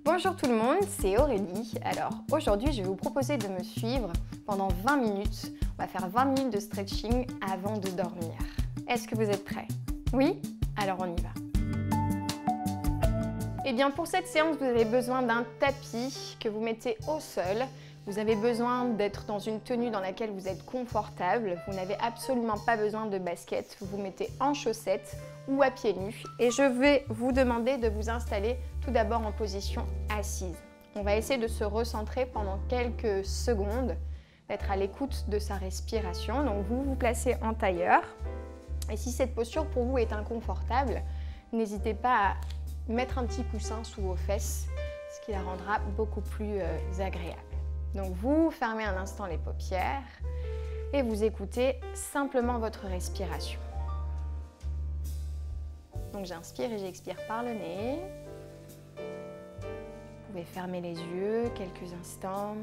Bonjour tout le monde, c'est Aurélie. Alors aujourd'hui je vais vous proposer de me suivre pendant 20 minutes. On va faire 20 minutes de stretching avant de dormir. Est-ce que vous êtes prêts? Oui? Alors on y va. Et bien pour cette séance vous avez besoin d'un tapis que vous mettez au sol. Vous avez besoin d'être dans une tenue dans laquelle vous êtes confortable. Vous n'avez absolument pas besoin de baskets. Vous vous mettez en chaussettes ou à pieds nus. Et je vais vous demander de vous installer tout d'abord en position assise. On va essayer de se recentrer pendant quelques secondes, d'être à l'écoute de sa respiration. Donc vous vous placez en tailleur. Et si cette posture pour vous est inconfortable, n'hésitez pas à mettre un petit coussin sous vos fesses, ce qui la rendra beaucoup plus agréable. Donc vous fermez un instant les paupières et vous écoutez simplement votre respiration. Donc j'inspire et j'expire par le nez. Vous pouvez fermer les yeux quelques instants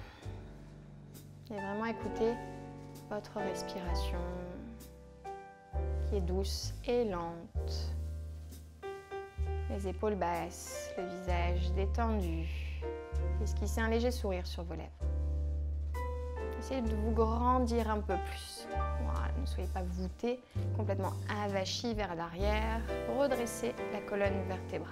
et vraiment écouter votre respiration qui est douce et lente. Les épaules basses, le visage détendu. Esquissez un léger sourire sur vos lèvres. Essayez de vous grandir un peu plus. Voilà, ne soyez pas voûté, complètement avachi vers l'arrière. Redressez la colonne vertébrale.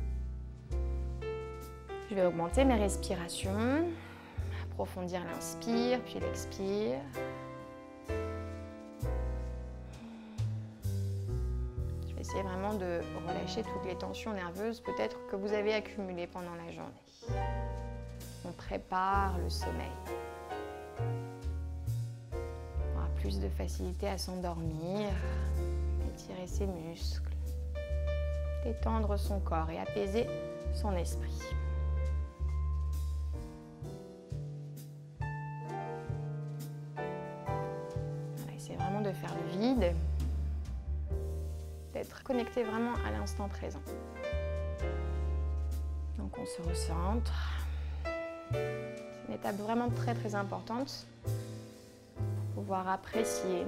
Je vais augmenter mes respirations, approfondir l'inspire puis l'expire. Je vais essayer vraiment de relâcher toutes les tensions nerveuses peut-être que vous avez accumulées pendant la journée. On prépare le sommeil. On aura plus de facilité à s'endormir, étirer ses muscles, détendre son corps et apaiser son esprit. Voilà, essayez vraiment de faire le vide, d'être connecté vraiment à l'instant présent. Donc on se recentre. C'est une étape vraiment très importante pour pouvoir apprécier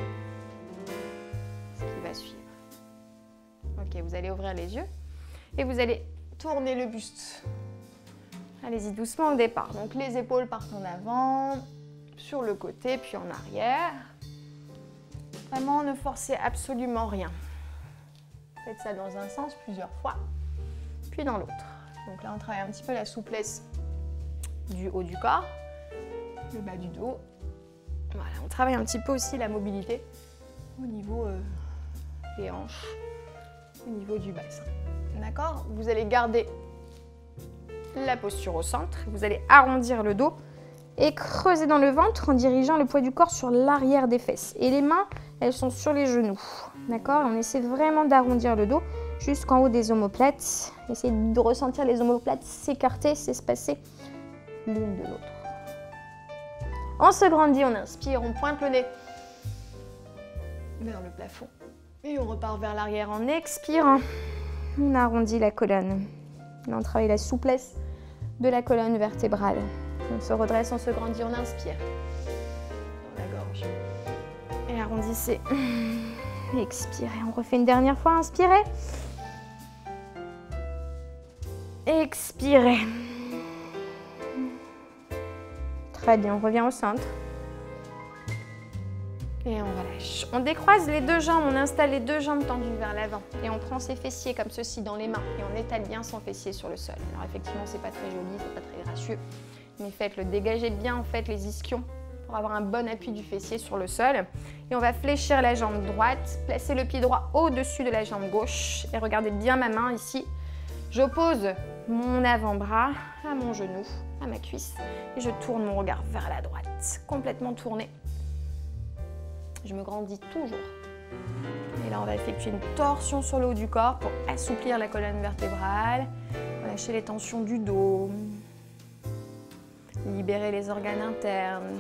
ce qui va suivre. Ok, vous allez ouvrir les yeux et vous allez tourner le buste. Allez-y doucement au départ. Donc les épaules partent en avant, sur le côté puis en arrière. Vraiment, ne forcez absolument rien. Faites ça dans un sens plusieurs fois, puis dans l'autre. Donc là, on travaille un petit peu la souplesse du haut du corps, le bas du dos. Voilà, on travaille un petit peu aussi la mobilité au niveau des hanches, au niveau du bassin. D'accord? Vous allez garder la posture au centre, vous allez arrondir le dos et creuser dans le ventre en dirigeant le poids du corps sur l'arrière des fesses. Et les mains, elles sont sur les genoux. D'accord? On essaie vraiment d'arrondir le dos jusqu'en haut des omoplates. Essayez de ressentir les omoplates s'écarter, s'espacer l'une de l'autre. On se grandit, on inspire, on pointe le nez vers le plafond. Et on repart vers l'arrière en expirant. On arrondit la colonne. Là, on travaille la souplesse de la colonne vertébrale. On se redresse, on se grandit, on inspire. Dans la gorge. Et arrondissez. Expirez. On refait une dernière fois. Inspirez. Expirez. Très bien, on revient au centre. Et on relâche. On décroise les deux jambes, on installe les deux jambes tendues vers l'avant. Et on prend ses fessiers comme ceci dans les mains. Et on étale bien son fessier sur le sol. Alors effectivement, c'est pas très joli, c'est pas très gracieux. Mais faites-le, dégagez bien en fait les ischions pour avoir un bon appui du fessier sur le sol. Et on va fléchir la jambe droite, placer le pied droit au-dessus de la jambe gauche. Et regardez bien ma main ici. J'oppose mon avant-bras à mon genou, à ma cuisse. Et je tourne mon regard vers la droite, complètement tourné. Je me grandis toujours. Et là, on va effectuer une torsion sur le haut du corps pour assouplir la colonne vertébrale, relâcher les tensions du dos, libérer les organes internes,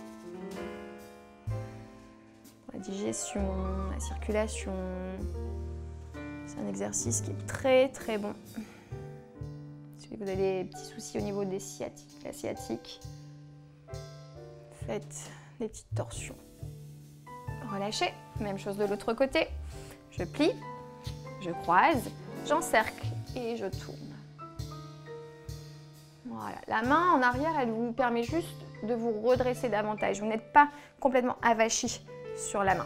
la digestion, la circulation. C'est un exercice qui est très bon. Si vous avez des petits soucis au niveau des sciatiques, la sciatique, faites des petites torsions. Relâchez, même chose de l'autre côté. Je plie, je croise, j'encercle et je tourne. Voilà. La main en arrière, elle vous permet juste de vous redresser davantage. Vous n'êtes pas complètement avachi sur la main.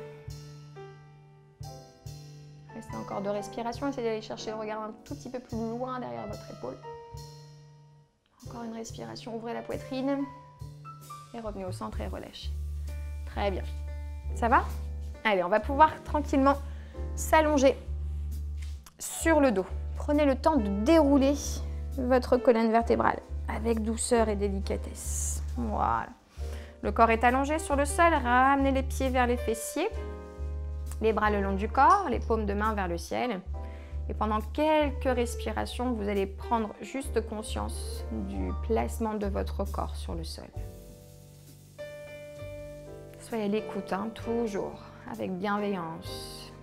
Restez encore de respiration. Essayez d'aller chercher le regard un tout petit peu plus loin derrière votre épaule. Encore une respiration. Ouvrez la poitrine. Et revenez au centre et relâchez. Très bien. Ça va? Allez, on va pouvoir tranquillement s'allonger sur le dos. Prenez le temps de dérouler votre colonne vertébrale avec douceur et délicatesse. Voilà. Le corps est allongé sur le sol. Ramenez les pieds vers les fessiers. Les bras le long du corps, les paumes de main vers le ciel. Et pendant quelques respirations, vous allez prendre juste conscience du placement de votre corps sur le sol. Soyez à l'écoute, hein, toujours, avec bienveillance.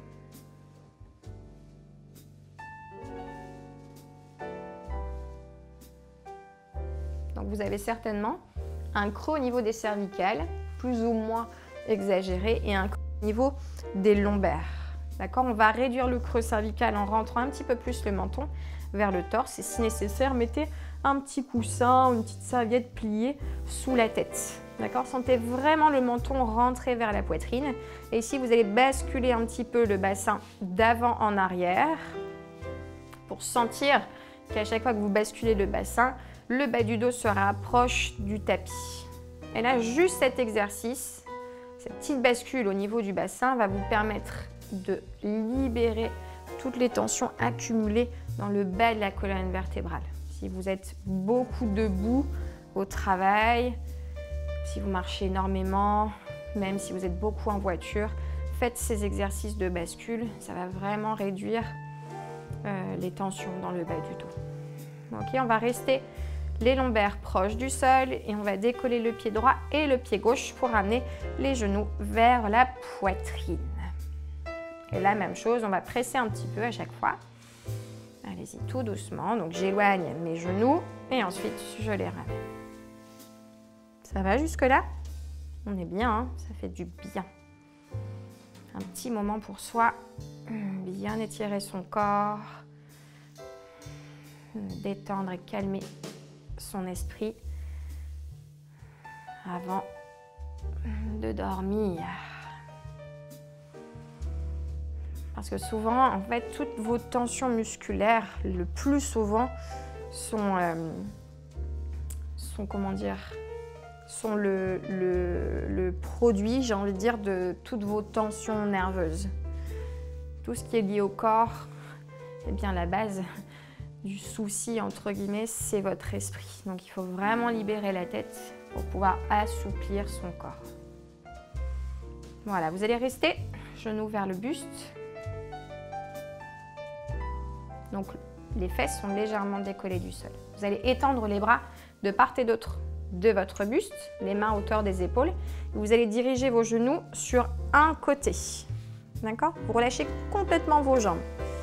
Donc vous avez certainement un creux au niveau des cervicales, plus ou moins exagéré, et un creux au niveau des lombaires. D'accord? On va réduire le creux cervical en rentrant un petit peu plus le menton vers le torse. Et si nécessaire, mettez un petit coussin ou une petite serviette pliée sous la tête. D'accord? Sentez vraiment le menton rentrer vers la poitrine. Et ici, vous allez basculer un petit peu le bassin d'avant en arrière pour sentir qu'à chaque fois que vous basculez le bassin, le bas du dos se rapproche du tapis. Et là, juste cet exercice, cette petite bascule au niveau du bassin va vous permettre de libérer toutes les tensions accumulées dans le bas de la colonne vertébrale. Si vous êtes beaucoup debout au travail, si vous marchez énormément, même si vous êtes beaucoup en voiture, faites ces exercices de bascule. Ça va vraiment réduire les tensions dans le bas du dos. Ok, on va rester les lombaires proches du sol et on va décoller le pied droit et le pied gauche pour amener les genoux vers la poitrine. Et la même chose, on va presser un petit peu à chaque fois. Allez-y, tout doucement. Donc j'éloigne mes genoux et ensuite je les ramène. Ça va jusque-là? On est bien, hein? Ça fait du bien. Un petit moment pour soi. Bien étirer son corps. Détendre et calmer son esprit avant de dormir. Parce que souvent, en fait, toutes vos tensions musculaires, le plus souvent, sont le produit, j'ai envie de dire, de toutes vos tensions nerveuses. Tout ce qui est lié au corps, eh bien la base du souci, entre guillemets, c'est votre esprit. Donc il faut vraiment libérer la tête pour pouvoir assouplir son corps. Voilà, vous allez rester genoux vers le buste. Donc les fesses sont légèrement décollées du sol. Vous allez étendre les bras de part et d'autre de votre buste, les mains à hauteur des épaules. Et vous allez diriger vos genoux sur un côté. D'accord? Vous relâchez complètement vos jambes.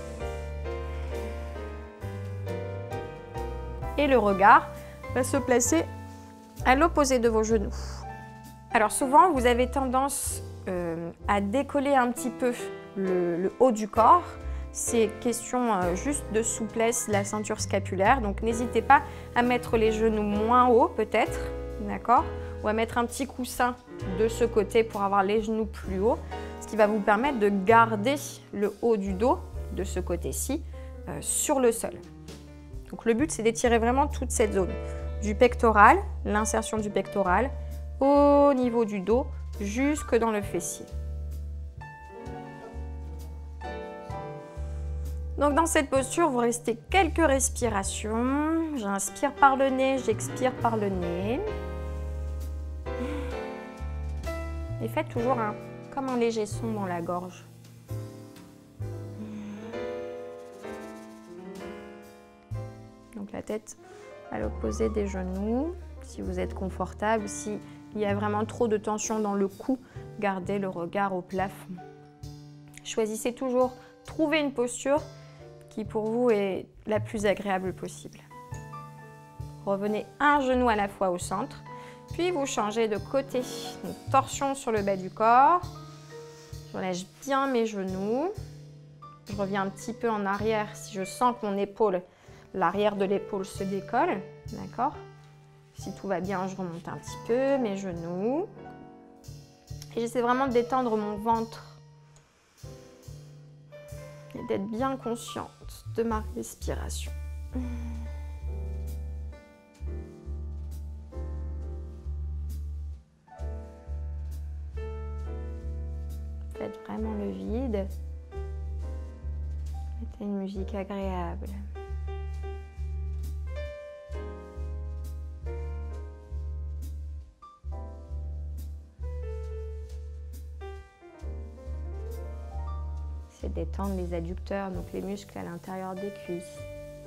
Et le regard va se placer à l'opposé de vos genoux. Alors souvent, vous avez tendance à décoller un petit peu le haut du corps. C'est question juste de souplesse, la ceinture scapulaire. Donc n'hésitez pas à mettre les genoux moins hauts peut-être, d'accord? Ou à mettre un petit coussin de ce côté pour avoir les genoux plus hauts, ce qui va vous permettre de garder le haut du dos de ce côté-ci sur le sol. Donc le but, c'est d'étirer vraiment toute cette zone du pectoral, l'insertion du pectoral, au niveau du dos, jusque dans le fessier. Donc dans cette posture, vous restez quelques respirations. J'inspire par le nez, j'expire par le nez. Et faites toujours comme un léger son dans la gorge. Donc la tête à l'opposé des genoux. Si vous êtes confortable, s'il y a vraiment trop de tension dans le cou, gardez le regard au plafond. Choisissez toujours, trouvez une posture qui pour vous est la plus agréable possible. Revenez un genou à la fois au centre, puis vous changez de côté. Donc, torsion sur le bas du corps. Je relâche bien mes genoux. Je reviens un petit peu en arrière si je sens que mon épaule l'arrière de l'épaule se décolle, d'accord? Si tout va bien, je remonte un petit peu mes genoux. Et j'essaie vraiment de détendre mon ventre et d'être bien consciente de ma respiration. Faites vraiment le vide. Mettez une musique agréable. C'est détendre les adducteurs, donc les muscles à l'intérieur des cuisses.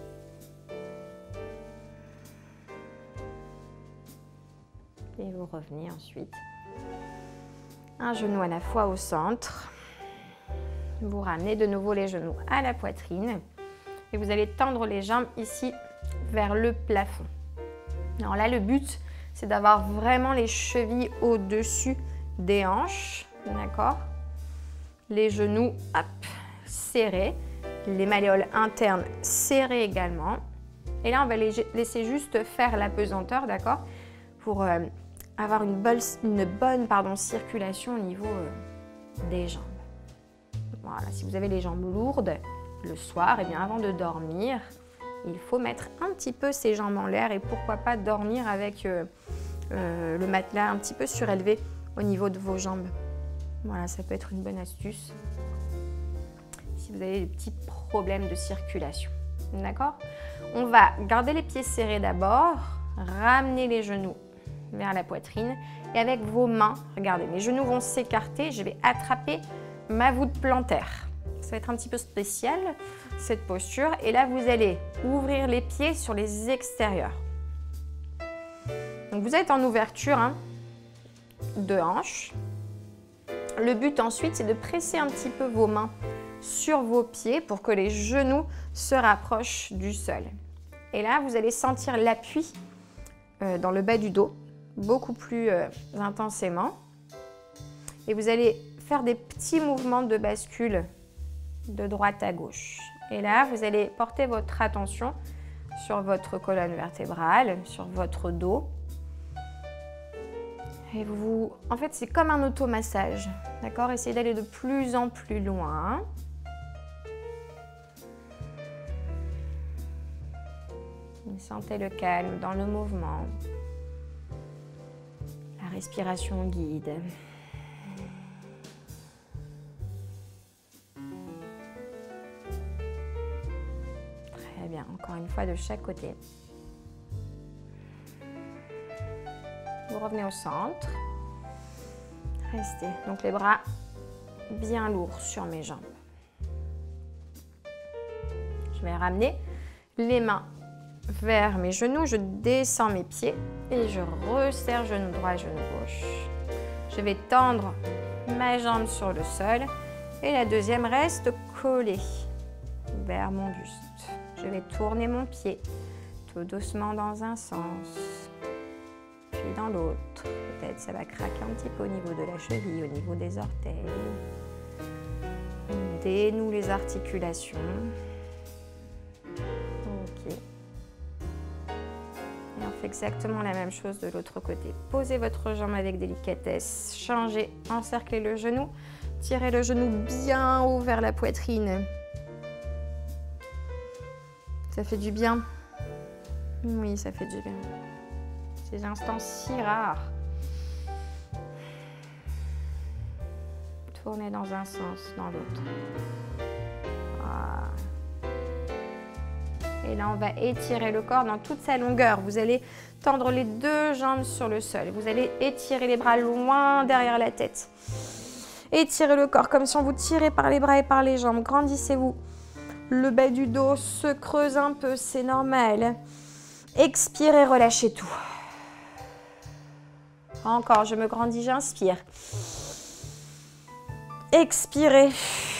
Et vous revenez ensuite. Un genou à la fois au centre. Vous ramenez de nouveau les genoux à la poitrine. Et vous allez tendre les jambes ici vers le plafond. Alors là, le but, c'est d'avoir vraiment les chevilles au-dessus des hanches. D'accord ? Les genoux, hop, serrés. Les malléoles internes serrées également. Et là, on va les laisser juste faire la pesanteur, d'accord ? Pour avoir une bonne circulation au niveau des jambes. Voilà, si vous avez les jambes lourdes le soir, et bien avant de dormir, il faut mettre un petit peu ses jambes en l'air et pourquoi pas dormir avec le matelas un petit peu surélevé au niveau de vos jambes. Voilà, ça peut être une bonne astuce si vous avez des petits problèmes de circulation. D'accord ? On va garder les pieds serrés d'abord, ramener les genoux vers la poitrine et avec vos mains, regardez, mes genoux vont s'écarter, je vais attraper ma voûte plantaire. Ça va être un petit peu spécial cette posture et là vous allez ouvrir les pieds sur les extérieurs. Donc vous êtes en ouverture de hanche. Le but ensuite c'est de presser un petit peu vos mains sur vos pieds pour que les genoux se rapprochent du sol. Et là vous allez sentir l'appui dans le bas du dos beaucoup plus intensément et vous allez faire des petits mouvements de bascule de droite à gauche. Et là, vous allez porter votre attention sur votre colonne vertébrale, sur votre dos. Et en fait, c'est comme un automassage, d'accord ? Essayez d'aller de plus en plus loin. Et sentez le calme dans le mouvement. La respiration guide. Bien, encore une fois de chaque côté. Vous revenez au centre. Restez. Donc les bras bien lourds sur mes jambes. Je vais ramener les mains vers mes genoux. Je descends mes pieds et je resserre genou droit, genou gauche. Je vais tendre ma jambe sur le sol et la deuxième reste collée vers mon buste. Je vais tourner mon pied tout doucement dans un sens, puis dans l'autre. Peut-être ça va craquer un petit peu au niveau de la cheville, au niveau des orteils. On dénoue les articulations. Ok. Et on fait exactement la même chose de l'autre côté. Posez votre jambe avec délicatesse. Changez, encerclez le genou. Tirez le genou bien haut vers la poitrine. Ça fait du bien. Oui, ça fait du bien. Ces instants si rares. Tournez dans un sens, dans l'autre. Voilà. Et là, on va étirer le corps dans toute sa longueur. Vous allez tendre les deux jambes sur le sol. Vous allez étirer les bras loin derrière la tête. Étirez le corps comme si on vous tirait par les bras et par les jambes. Grandissez-vous. Le bas du dos se creuse un peu, c'est normal. Expirez, relâchez tout. Encore, je me grandis, j'inspire. Expirez.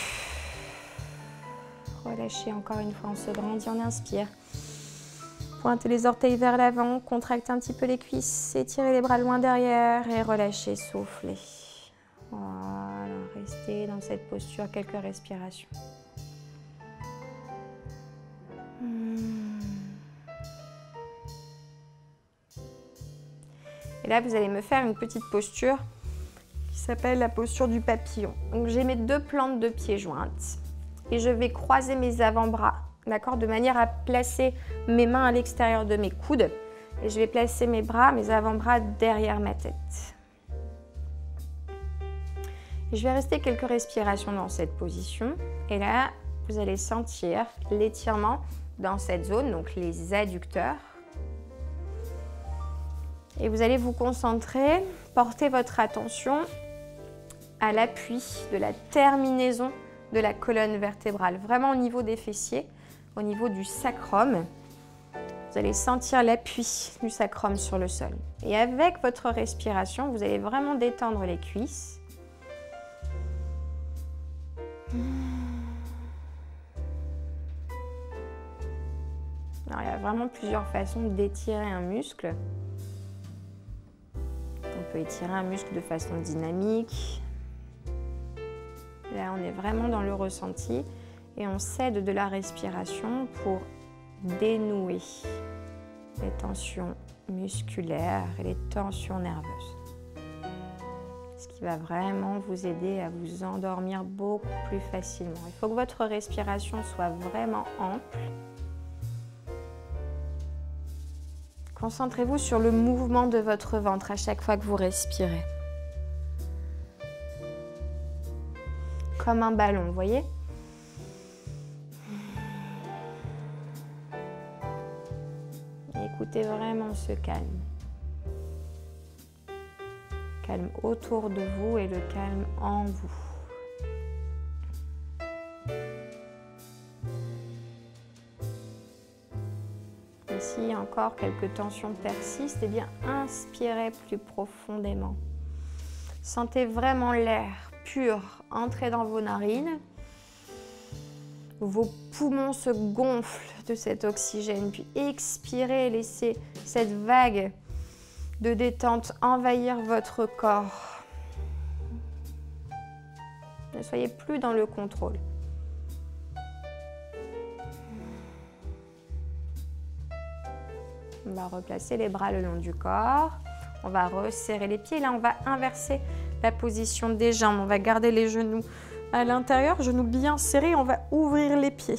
Relâchez encore une fois, on se grandit, on inspire. Pointez les orteils vers l'avant, contractez un petit peu les cuisses, étirez les bras loin derrière et relâchez, soufflez. Voilà, restez dans cette posture quelques respirations. Et là, vous allez me faire une petite posture qui s'appelle la posture du papillon. Donc, j'ai mes 2 plantes de pieds jointes et je vais croiser mes avant-bras, d'accord, de manière à placer mes mains à l'extérieur de mes coudes. Et je vais placer mes bras, mes avant-bras derrière ma tête. Et je vais rester quelques respirations dans cette position. Et là, vous allez sentir l'étirement dans cette zone, donc les adducteurs. Et vous allez vous concentrer, porter votre attention à l'appui de la terminaison de la colonne vertébrale, vraiment au niveau des fessiers, au niveau du sacrum. Vous allez sentir l'appui du sacrum sur le sol. Et avec votre respiration, vous allez vraiment détendre les cuisses. Alors, il y a vraiment plusieurs façons d'étirer un muscle. On peut étirer un muscle de façon dynamique. Là, on est vraiment dans le ressenti et on s'aide de la respiration pour dénouer les tensions musculaires et les tensions nerveuses. Ce qui va vraiment vous aider à vous endormir beaucoup plus facilement. Il faut que votre respiration soit vraiment ample. Concentrez-vous sur le mouvement de votre ventre à chaque fois que vous respirez. Comme un ballon, vous voyez ? Écoutez vraiment ce calme. Calme autour de vous et le calme en vous. Et si encore quelques tensions persistent, eh bien inspirez plus profondément. Sentez vraiment l'air pur entrer dans vos narines. Vos poumons se gonflent de cet oxygène, puis expirez, laissez cette vague de détente envahir votre corps. Ne soyez plus dans le contrôle. On va replacer les bras le long du corps. On va resserrer les pieds. Là, on va inverser la position des jambes. On va garder les genoux à l'intérieur, genoux bien serrés. On va ouvrir les pieds.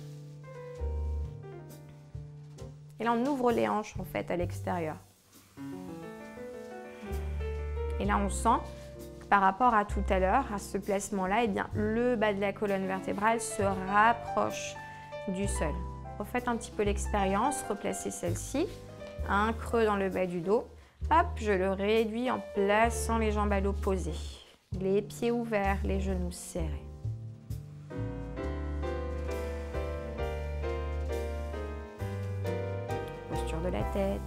Et là, on ouvre les hanches en fait à l'extérieur. Et là, on sent que par rapport à tout à l'heure, à ce placement-là, eh bien, le bas de la colonne vertébrale se rapproche du sol. Refaites un petit peu l'expérience, replacez celle-ci, un creux dans le bas du dos. Hop, je le réduis en plaçant les jambes à l'opposé. Les pieds ouverts, les genoux serrés. Posture de la tête.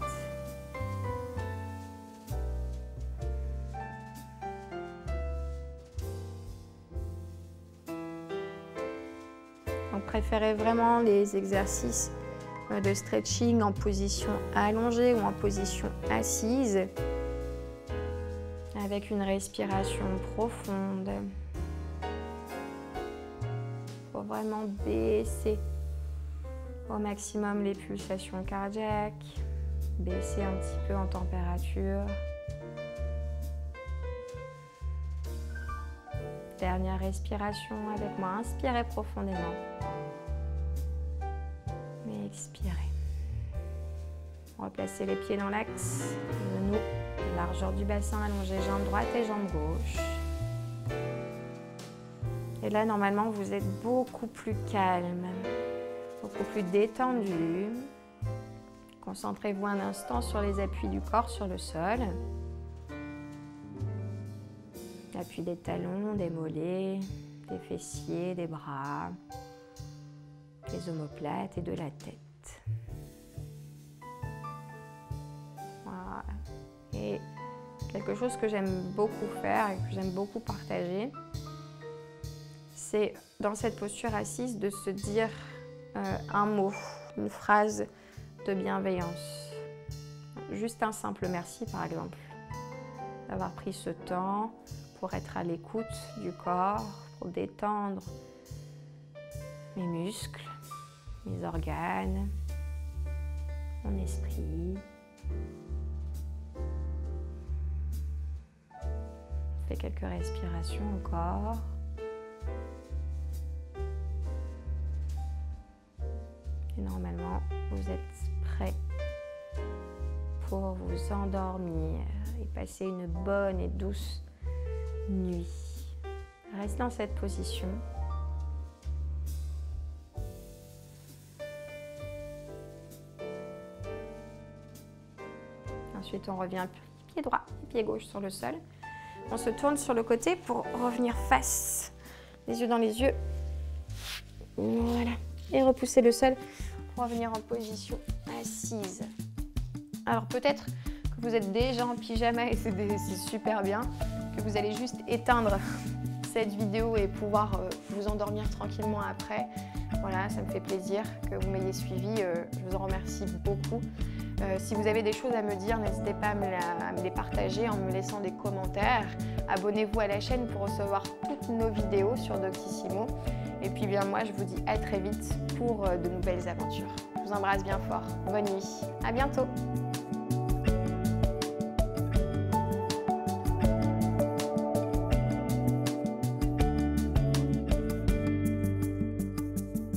Donc, préférez vraiment les exercices de stretching en position allongée ou en position assise avec une respiration profonde pour vraiment baisser au maximum les pulsations cardiaques, baisser un petit peu en température. Dernière respiration avec moi, inspirez profondément. Et expirez. Replacez les pieds dans l'axe, genoux, largeur du bassin, allongez jambe droite et jambe gauche. Et là, normalement, vous êtes beaucoup plus calme, beaucoup plus détendu. Concentrez-vous un instant sur les appuis du corps sur le sol. Appui des talons, des mollets, des fessiers, des bras, des omoplates et de la tête. Voilà. Et quelque chose que j'aime beaucoup faire et que j'aime beaucoup partager, c'est dans cette posture assise de se dire un mot, une phrase de bienveillance. Juste un simple merci par exemple. D'avoir pris ce temps pour être à l'écoute du corps, pour détendre mes muscles, mes organes, mon esprit. quelques respirations encore. Et normalement, vous êtes prêt pour vous endormir et passer une bonne et douce nuit. Reste dans cette position. Ensuite, on revient pied droit et pied gauche sur le sol. On se tourne sur le côté pour revenir face, les yeux dans les yeux. Voilà. Et repousser le sol pour revenir en position assise. Alors peut-être que vous êtes déjà en pyjama et c'est super bien, que vous allez juste éteindre cette vidéo et pouvoir vous endormir tranquillement après. Voilà, ça me fait plaisir que vous m'ayez suivi, je vous en remercie beaucoup. Si vous avez des choses à me dire, n'hésitez pas à me les partager en me laissant des commentaires. Abonnez-vous à la chaîne pour recevoir toutes nos vidéos sur Doctissimo. Et puis bien moi, je vous dis à très vite pour de nouvelles aventures. Je vous embrasse bien fort. Bonne nuit. À bientôt.